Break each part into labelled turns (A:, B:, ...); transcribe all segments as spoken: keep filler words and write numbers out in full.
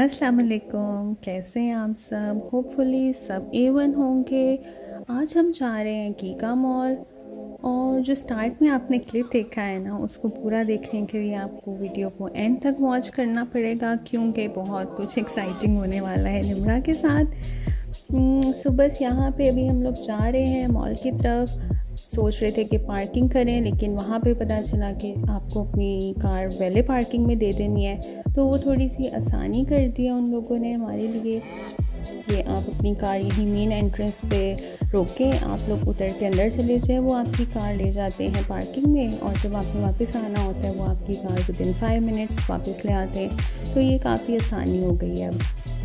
A: अस्सलाम वालेकुम, कैसे हैं आप सब। होपफुली सब ए वन होंगे। आज हम जा रहे हैं गीगा मॉल। और जो स्टार्ट में आपने क्लिप देखा है ना, उसको पूरा देखने के लिए आपको वीडियो को एंड तक वॉच करना पड़ेगा, क्योंकि बहुत कुछ एक्साइटिंग होने वाला है निम्रा के साथ। सो बस यहाँ पे अभी हम लोग जा रहे हैं मॉल की तरफ। सोच रहे थे कि पार्किंग करें, लेकिन वहाँ पे पता चला कि आपको अपनी कार वैले पार्किंग में दे देनी है। तो वो थोड़ी सी आसानी कर दी है उन लोगों ने हमारे लिए कि आप अपनी कार यहीं मेन एंट्रेंस पे रोकें, आप लोग उतर के अंदर चले जाएं, वो आपकी कार ले जाते हैं पार्किंग में, और जब आपने वापस आना होता है वो आपकी car within five minutes वापस ले आते हैं। तो ये काफ़ी आसानी हो गई है अब।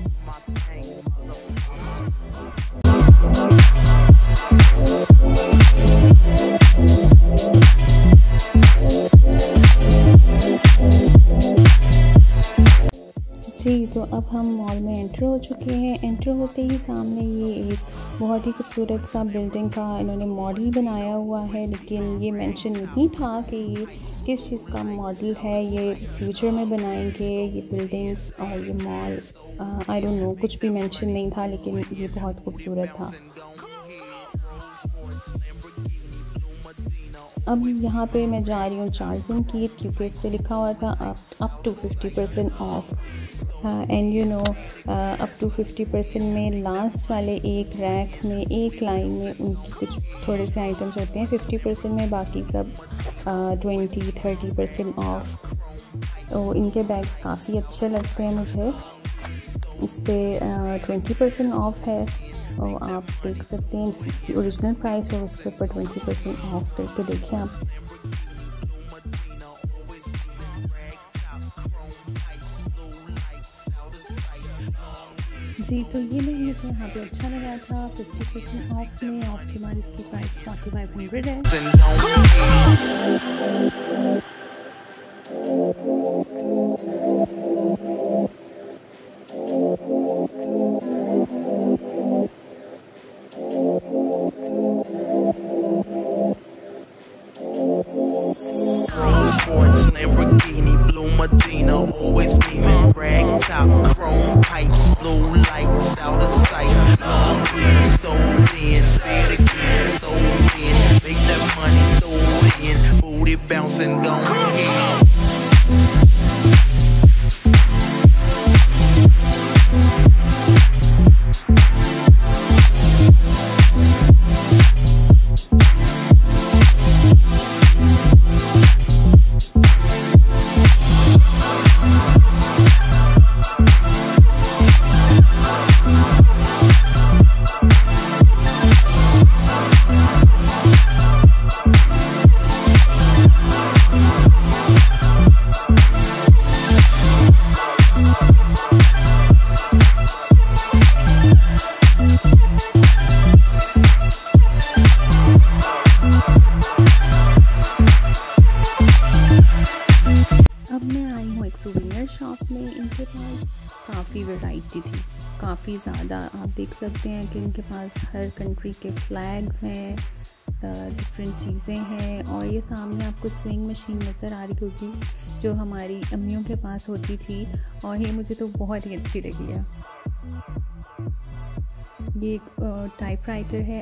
A: जी, तो अब हम मॉल में एंटर हो चुके हैं। एंटर होते ही सामने ये एक बहुत ही खूबसूरत सा बिल्डिंग का इन्होंने मॉडल बनाया हुआ है, लेकिन ये मेंशन नहीं था कि ये किस चीज़ का मॉडल है। ये फ्यूचर में बनाएंगे ये बिल्डिंग्स और ये मॉल, आई डोंट नो, कुछ भी मेंशन नहीं था, लेकिन ये बहुत खूबसूरत था। अब यहाँ पे मैं जा रही हूँ चार्जिंग की, क्योंकि इस पर लिखा हुआ था up up to fifty percent off. And you know, up to fifty percent में लास्ट वाले एक रैक में एक लाइन में उनकी कुछ थोड़े से आइटम्स होते हैं फिफ्टी परसेंट में, बाकी सब ट्वेंटी थर्टी परसेंट ऑफ। तो इनके बैग्स काफ़ी अच्छे लगते हैं मुझे। इस पर ट्वेंटी परसेंट ऑफ है, और आप देख सकते हैं इसकी ओरिजिनल प्राइस और उसके ऊपर ट्वेंटी परसेंट ऑफ करके देखें आप। जी, तो ये नहीं मुझे यहाँ पे अच्छा लगा था। फिफ्टी परसेंट ऑफ में, ऑफ के बाद इसकी प्राइस फोर्टी फाइव हंड्रेड है।
B: Lamborghini, blue Medina, always beaming, rag top, chrome pipes, blue lights out of sight. Long weed, so thin, say it again, so thin. Make that money, throw it in, booty bouncing, gone ahead. Shop में इनके पास काफ़ी variety थी, काफ़ी ज़्यादा। आप देख सकते हैं कि इनके पास हर कंट्री के फ्लैग्स हैं, डिफरेंट चीज़ें हैं। और ये सामने आपको स्विंग मशीन नज़र आ रही होगी जो हमारी अम्मियों के पास होती थी, और ये मुझे तो बहुत ही अच्छी लगी है। ये एक टाइपराइटर है।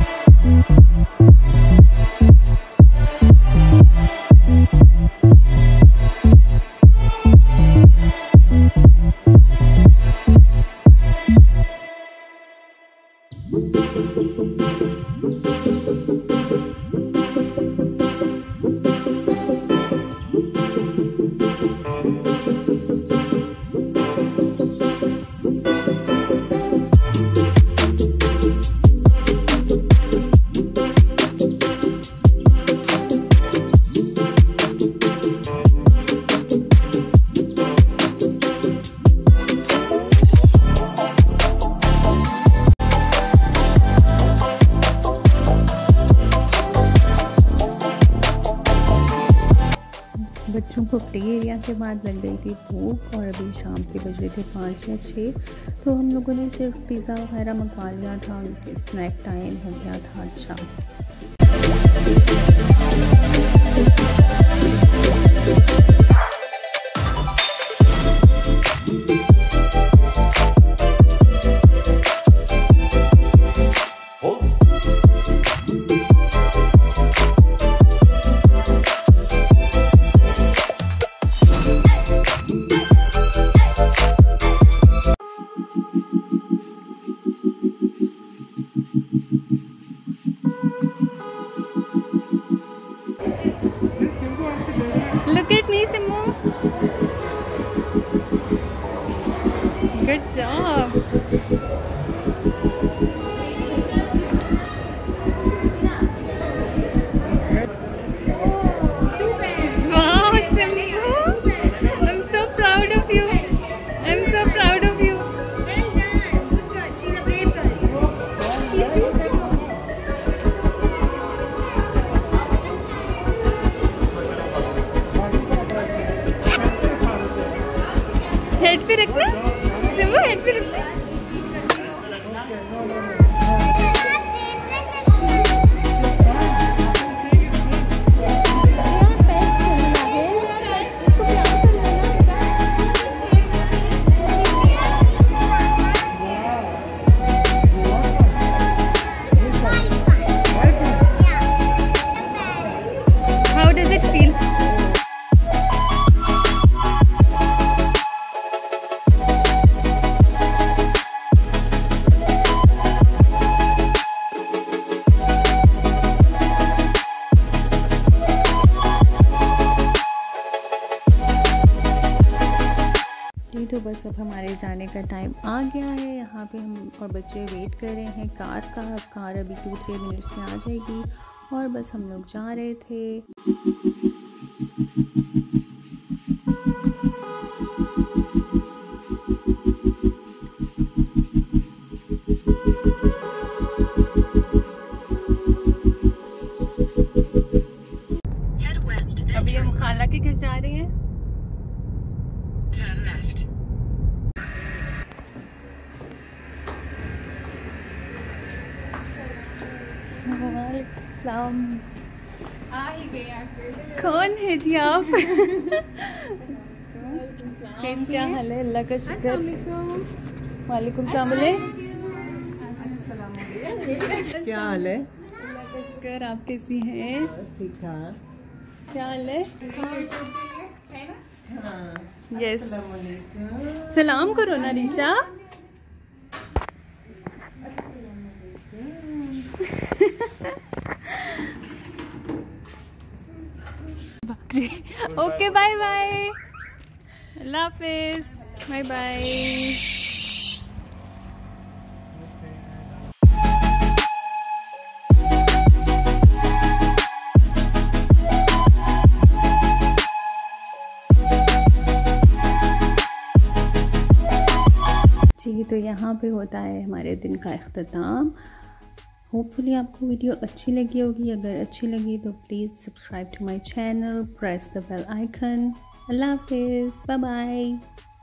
B: बच्चों को प्ले एरिया के बाद लग गई थी भूख, और अभी शाम के बज रहे थे पाँच या छः। तो हम लोगों ने सिर्फ पिज़्ज़ा वगैरह मंगवा लिया था, उनके स्नैक टाइम हो गया था। अच्छा,
A: Look at me, Simmo. Good job. Wow, Simmo. I'm so proud of you. I'm so proud of you. Head पे रखना, सिम्बू हेड पे रखना। How does it feel? तो बस अब हमारे जाने का टाइम आ गया है। यहाँ पे हम और बच्चे वेट कर रहे हैं कार का। कार अभी टू थ्री मिनट्स में आ जाएगी और बस हम लोग जा रहे थे। अभी हम खाला के घर जा रहे हैं। वालेकुम। आ ही गए आप। कौन है जी आप? कैसे क्या हाल है? अल्लाह का शुक्र। वालेकुम सलाम।
C: क्या हाल है?
A: अल्लाह का शुक्र। आप कैसी हैं?
C: ठीक ठाक।
A: क्या हाल है?
C: हाँ।
A: यस। सलाम करो ना रिशा। Okay bye bye. अल्लाह हाफिज। Bye bye. जी तो यहाँ पे होता है हमारे दिन का इख्तिताम। होपफुली आपको वीडियो अच्छी लगी होगी। अगर अच्छी लगी तो please subscribe to my channel, press the bell icon. अल्लाह हाफिज़। Bye bye.